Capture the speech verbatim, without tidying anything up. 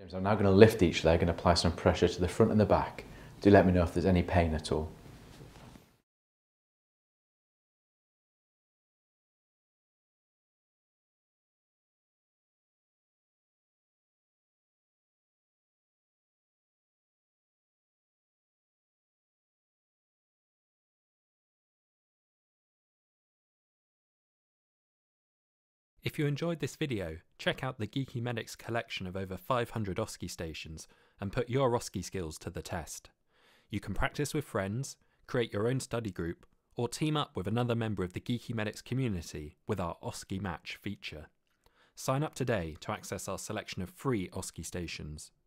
James, I'm now going to lift each leg and apply some pressure to the front and the back. Do let me know if there's any pain at all. If you enjoyed this video, check out the Geeky Medics collection of over five hundred O S C E stations and put your O S C E skills to the test. You can practice with friends, create your own study group, or team up with another member of the Geeky Medics community with our O S C E Match feature. Sign up today to access our selection of free O S C E stations.